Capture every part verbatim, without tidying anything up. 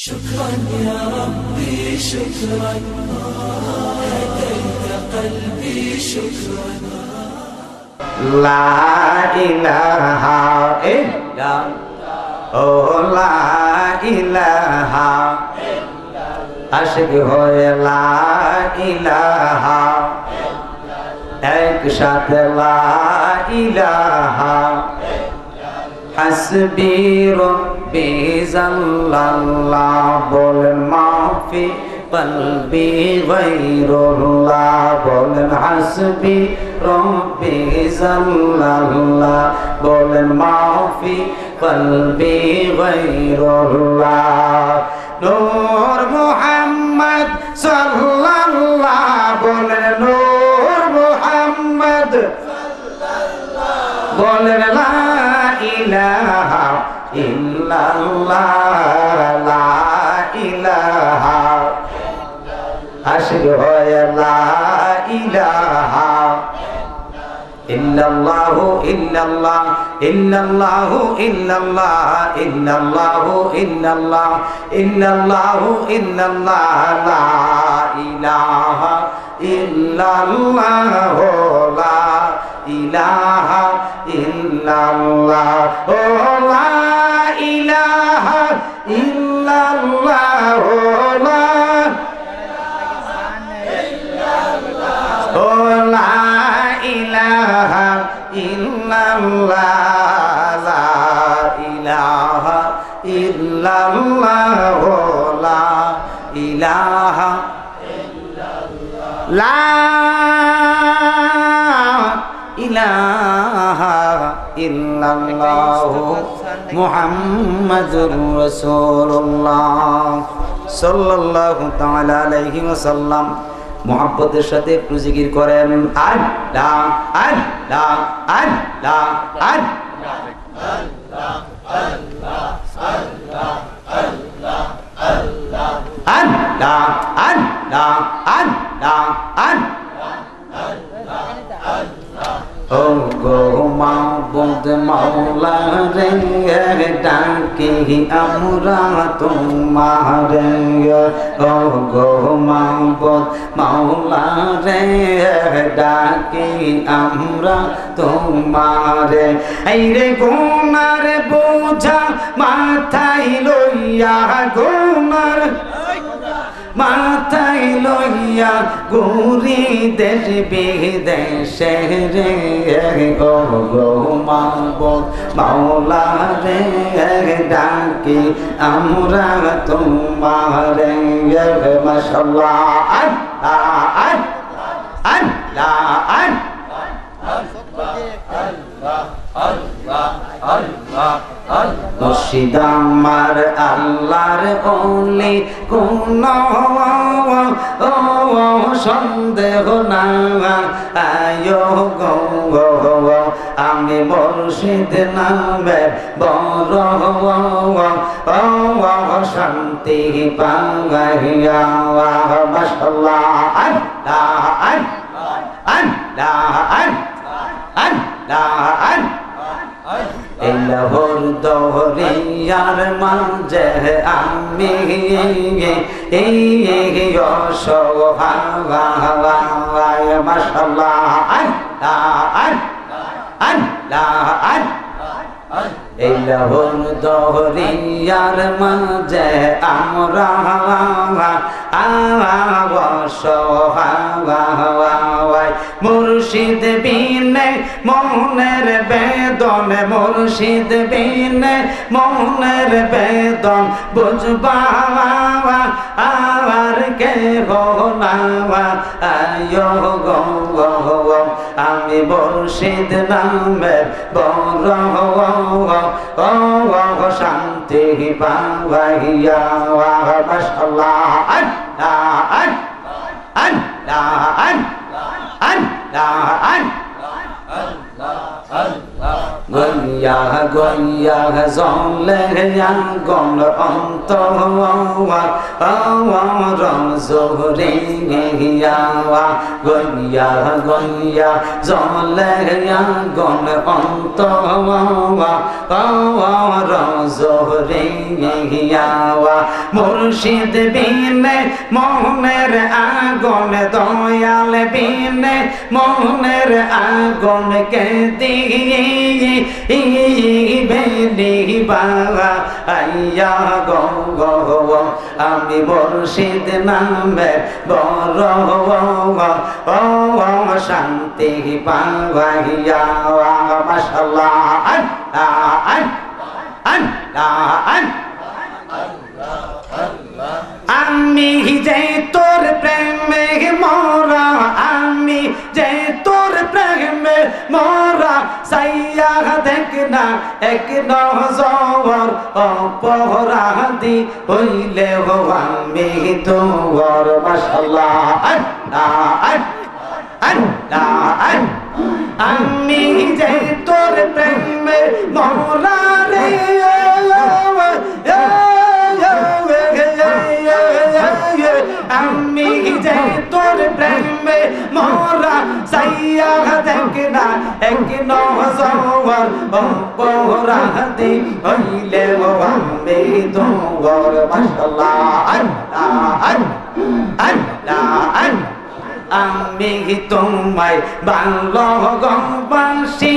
شكرا يا ربي شكرا هديت قلبي شكرا لا إله إلا الله لا إله আশিক হয়ে লা ইলাহা একসাথে লা ইলাহা হাসবি রব্বি জাল্লাল্লাহ বলেন মাফি কলবি গায়রুল্লাহ বলেন হাসবি রব্বি জাল্লাল্লাহ বলেন মাফি কলবি গায়রুল্লাহ নূর মুহাম্মদ সাল্লাল্লাহ বলেন নূর মুহাম্মদ সাল্লাল্লাহ বলেন লা ইলাহা ইল্লাল্লাহ লা ইলাহা আশিক হয়ে লা ইলাহা ইল্লাল্লাহু ইল্লাল্লাহ ইল্লাল্লাহু ইল্লাল্লাহ ইল্লাল্লাহু ইল্লাল্লাহ ইল্লাল্লাহু ইল্লাল্লাহ লা ইলাহা ইল্লাল্লাহ লা ইলাহা ইল্লাল্লাহ ও লা ইলাহা ইল্লাল্লাহ লা ও লা ইলাহা ইল্লাল্লাহ লা ইলাহা ইল্লাল্লাহ লা ইলাহা ইল্লাল্লাহ লা ইলাহা ইল্লাল্লাহ মুহাম্মাদুর রাসূলুল্লাহ সাল্লাল্লাহু তাআলা আলাইহি ওয়াসাল্লাম। মুহাব্বতের সাথে একটু জিকির করেন আল্লাহ আল্লাহ আল্লাহ আল্লাহ আল্লাহ আল্লাহ আল্লাহ আল্লাহ আল্লাহ আল্লাহ আল্লাহ আল্লাহ আল্লাহ ও গো মাবুদ মাওলা রে ডাকি আমরা তোমারে ও গো মাবুদ মাওলা রে ডাকি আমরা তোমারে এই রে গুনার বোঝা মাথায় লইয়া গুনার মাথায় লইয়া ঘুরি দেশ বিদেশে রে ও গো মাবুদ মাওলা রে ডাকি আমরা তোমারে মাশাআল্লাহ আল্লাহ আল্লাহ আল্লাহ আল্লাহ আল্লাহ মুর্শিদ আমার আল্লাহর ওলি কোন ও সন্দেহ না আয়ো গো আমি মুর্শিদ নামে বড় ও শান্তি পাইয়া মাশাআল্লাহ আল্লাহ আল্লাহ আল্লাহ এলাহর দরিয়ার মাঝে আমি এই অসহায় মাশাআল্লাহ আল্লাহ আল্লাহ এলাহর দরিয়ার মাঝে আমরা অসহায় মুর্শিদ বিনে মনের বেদন মুর্শিদ বিনে মনের বেদন বুঝবা আর কে গোলামা আয়ো গো আমি মুর্শিদ নামে বড় ও শান্তি পাইয়া মাশাআল্লাহ আল্লাহ আল্লাহ আল্লাহ আল্লাহ আল্লাহ গইয়া গইয়া জলে আগুন অন্তর জোরে গইয়া গইয়া জলে আগুন অন্তর জোরে মুর্শিদ বিনে মোহনের আগুন দয়াল বিনে মোহনের আগুন কে দিয়ে বেলি বাবা আইয়া গো গো আমি মুর্শিদ নামে বড় ও শান্তি পাওয়াইয়া মাশাআল্লাহ আল্লাহ আল্লাহ আমি যে তোর প্রেমে মরা আমি যে তোর প্রেমে মরা সাইয়া দেখ না এক নজর অপরাধী হইলে আমি তোর মাশাআল্লাহ আল্লাহ আল্লাহ আমি যে তোর প্রেমে মরা রে আমি যে তোর প্রেমে মরা সাইয়া দেখ না এক নজর অপরাধী হইলে আমি তোর মাশাআল্লাহ আল্লাহ আল্লাহ আমি তোমায় ভালোবাসি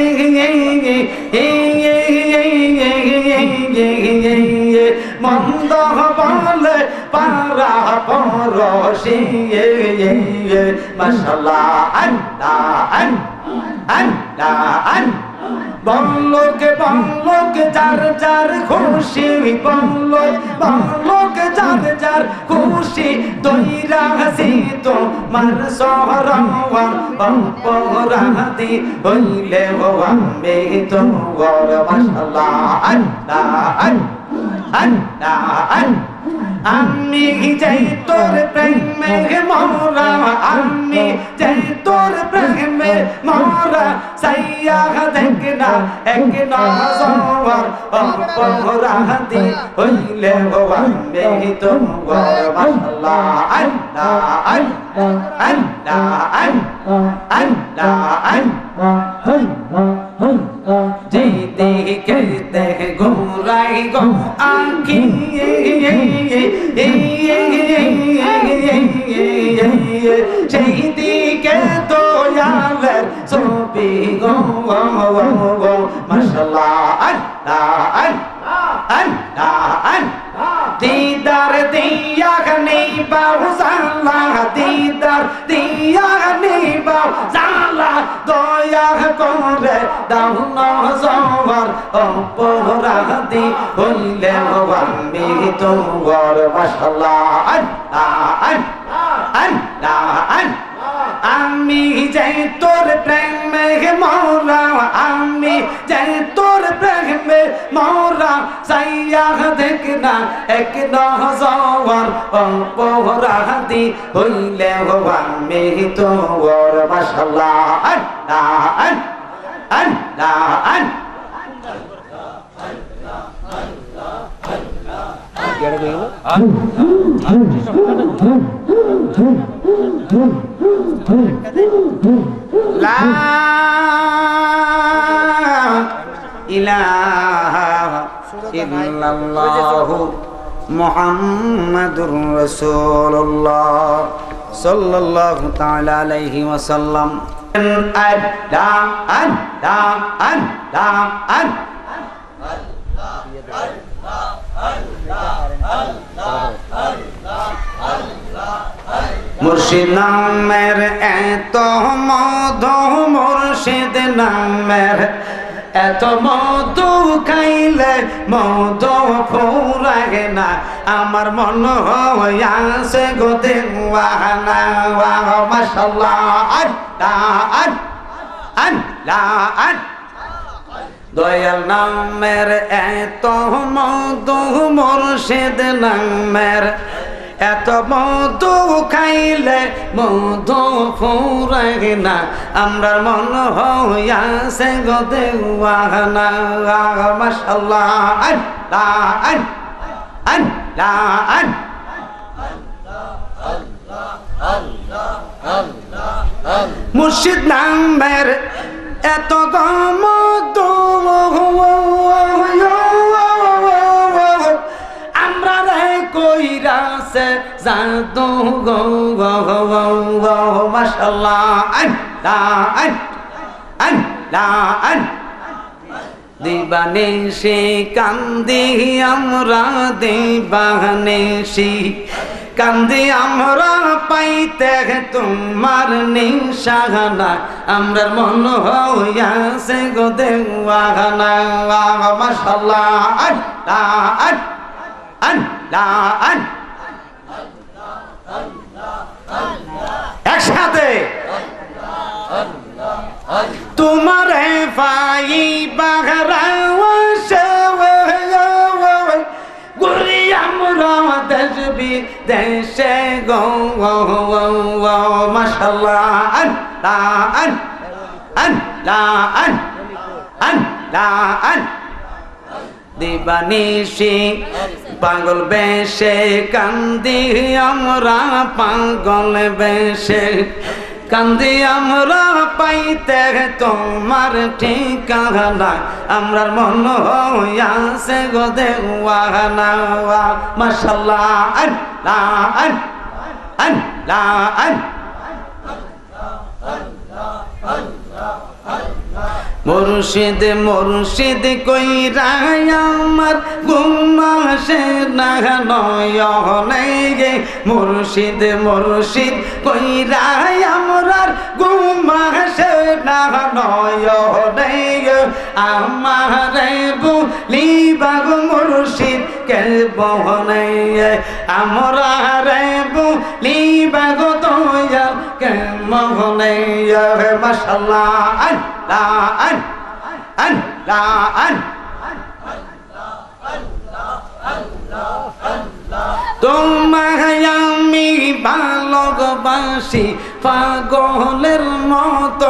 মন্দ বলে পারা পরশি মাশাআল্লাহ আল্লাহ আল্লাহ বল্লকে বল্লকে যার যার খুশি বল্লক বল্লকে যার যার খুশি দইরা হাসি তো মার সহরওয়ার অপরাধী হইলে আমি তো গর মাশাআল্লাহ আল্লাহ আল্লাহ আমি যাই তোর প্রেমে মরা আমি যাই তোর প্রেমে মরা সাইয়া দেখ না এক নজর অপরাধী হইলে আমি তোমার মাশাআল্লাহ আল্লাহ আল্লাহ আল্লাহ যে দেখে দেখ ঘুরাই গো আঁখি সেই দিকে দয়ালের ছবি গো মাশাআল্লাহ আল্লাহ আল্লাহ দিদার দিয়া নেই বাউ জালা দিদার দিয়া নেই বাউ জালা দয়া করে দাও নজর অপরাধী হইলে আমি তোমার মাশাআল্লাহ আল্লাহ আল্লাহ আমি যাই তোর প্রেমে মরা আমি যাই তোর প্রেমে মরা সাইয়া দেখ না এক নজর অপরাধী হইলে আমি তোর মাশাআল্লাহ আল্লাহ আল্লাহ লা ইলাহা ইল্লাল্লাহু মুহাম্মাদুর রাসূলুল্লাহ সাল্লাল্লাহু তাআলা আলাইহি ওয়াসাল্লাম আল্লাহ আল্লাহ আল্লাহ মুর্শিদ নামের এত মধু মুর্শিদ নামের এত মধু খাইলে মধু ফুরায় না আমার মন হইয়াছে গো দেওয়ানা মাশাআল্লাহ আল্লাহ আল্লাহ দয়াল নামের এত মধু মুর্শিদ নামের এত মধু খাইলে মধু ফুরায় না আমরা মন হইয়াছে গো দেওয়ানা মাশাআল্লাহ আল্লাহ আল্লাহ আল্লাহ মুর্শিদ নামের এত মধু আমরা রে কইরাছে জাদু গো গো মাশাআল্লাহ আল্লাহ আল্লাহ দিবানিশি কান্দি আমরা দিবানিশি কান্দি আমরা পাইতে তোমার নিশানা আমরা মন হইয়াছে গো দেওয়ানা মাশাআল্লাহ আল্লাহ আল্লাহ একসাথে তোমারে পাই বাগরাওয়াশে গুরি আমরা দেশ বিদেশে গো মাশাআল্লাহ আল্লাহ আল্লাহ আল্লাহ দিবানিশি পাগল বেশে কান্দি আমরা পাগল বেশে কান্দি আমরা পাইতে তোমার ঠিকানা আমরা মন হইয়াছে গো দেওয়ানা মাশাআল্লাহ আল্লাহ আল্লাহ মুর্শিদ মুর্শিদ কইরা আমার ঘুমাসে না নয়নে গে মুর্শিদ মুর্শিদ কইরা আমার ঘুমাসে না নয়নে গে আমারে বলিবা গো মুর্শিদ কে বহনে আমরা রে বলিবা গো দয়াল কে মোহনে মাশাআল্লাহ আল্লাহ আল্লাহ তোমায় আমি ভালোবাসি পাগলের মতো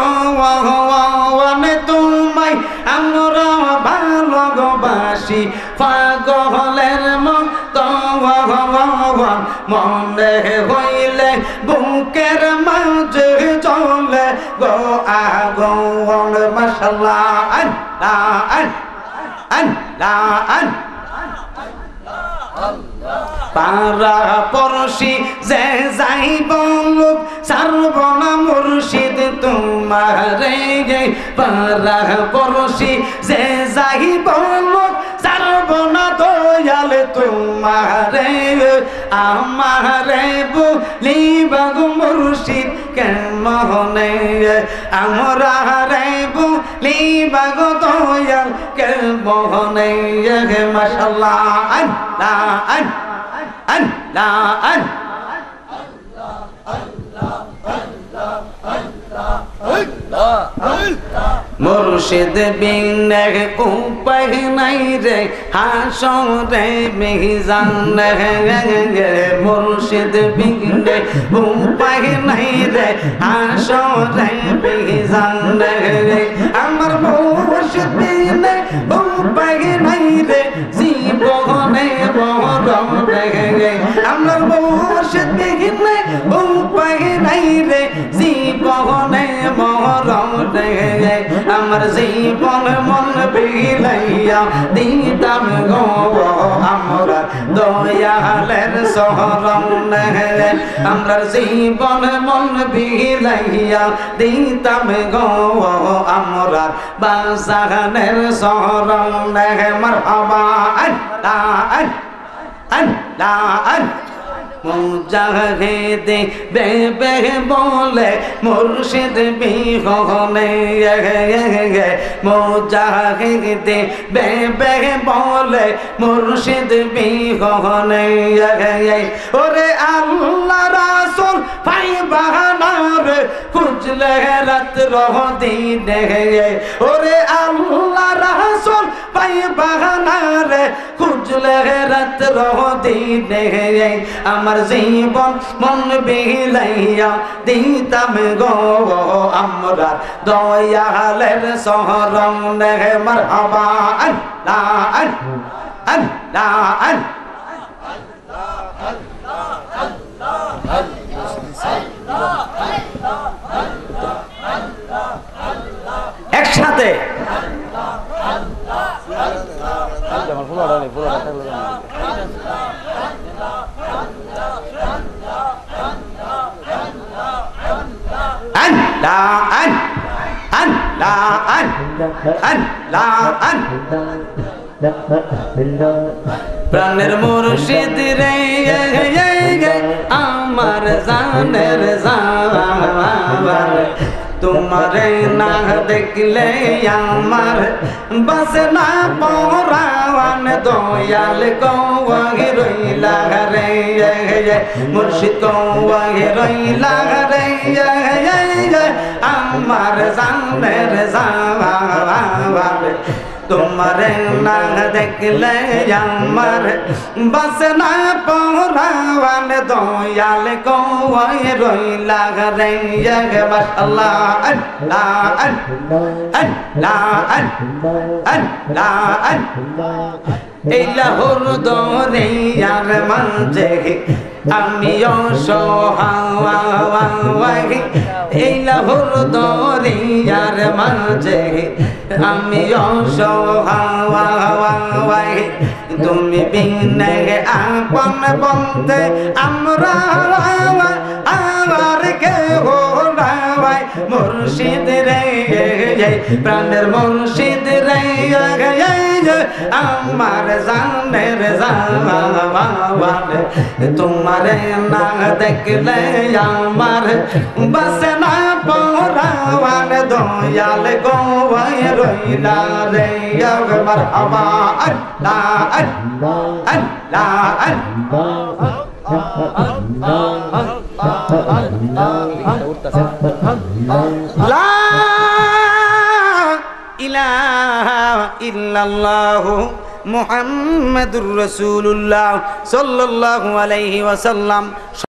তোমায় আমরা ভালোবাসি পাগলের মতো মনে হইলে বুকের মাঝে চলে গো আগুন মাশাআল্লাহ আল্লাহ আল্লাহ পারা পড়শি যে যাই বলুক সারব না মুর্শিদ তোমারে গে পারা পড়শি যে যাই বলুক সারব না দয়াল তোমারে আমারে বলিবা গো মুর্শিদ কেমনে আমরা রে বলিবা গো দয়াল কেমনে মাশাআল্লাহ আল্লাহ আল্লাহ মুর্শিদ বিনে উপায় নাই রে হাসরে মিজান মুর্শিদ বিনে উপায় নাই রে হাসরে মিজান আমার মুর্শিদ বিনে উপায় নাই রে জীবনে মরণ রে আমার মুর্শিদ বিনে উপায় নাই রে জীবনে মরণ রে আমার জীবন মন বিলাইয়া দিতাম গো আমরা দয়ালের শরণ আমরা জীবন মন বিলাইয়া দিতাম গো আমরা বাজানের শরণ মারহাবা আল্লাহ আল্লাহ মুজাহিদে বেবে বলে মুর্শিদ বিহনে মুজাহিদে বেবে বলে মুর্শিদ বিহনে ওরে আল্লাহ রাসূল পাইবা না রে খুঁজলে রাত রহ দিনে ওরে আল্লাহ রাসূল পাইবা না রে খুঁজলে রাত রহ দিনে আমার জীবন মন বিলাইয়া দিতাম গো আমরা দয়ালের শরণে মারহাবা আল্লাহ আল্লাহ আল্লাহ একসাথে প্রাণের মুর্শিদ রে আমার জানের জান তোমারে না দেখলে আমার বাস না পরাওয়ান দয়াল কওয়াহি রইলা রে মুর্শিদ কওয়াহি রইলা রে আমার জানের জান তোমারে না দেখলে আমার বাস না পরাওয়ান দয়াল কওয়াহি রইলা রে মাশাআল্লাহ আল্লাহ আল্লাহ আল্লাহ আল্লাহ এই লাহোর দরিয়ার মাঝে আমিও সহায় এই লাহোর দরিয়ার মাঝে আমিও সহায় তুমি বিনে আপন বলতে আমরা আমার কেহ নাই মুর্শিদ রে প্রাণের মুর্শিদ রে আমার জানের জান তোমারে না দেখলে আমার বাস না পরাওয়ান দয়াল গোয়াই রইলা রে মারহাবা আল্লাহ আল্লাহ লা ইলাহা ইল্লাল্লাহু মুহাম্মাদুর রাসূলুল্লাহ সাল্লাল্লাহু আলাইহি ওয়াসাল্লাম।